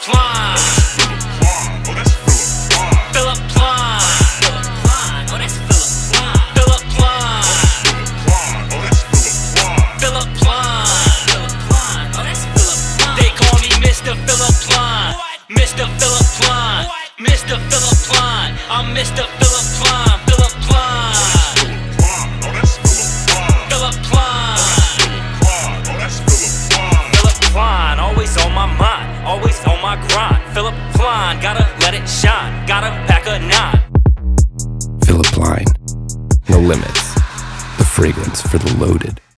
Plein. Philip Plein. Oh, that's Philip Plein. Philip Plein. Oh, that's Philip. They call me Mr. Philip Plein. Mr. Philip Plein. Mr. Philip Plein. I'm Mr. Philip Plein. Philip Plein. Philip Plein. Philip Plein. Always on my mind. Always on my grind. Philip Plein. Gotta let it shine. Gotta pack a 9. Philip Plein. No limits. The fragrance for the loaded.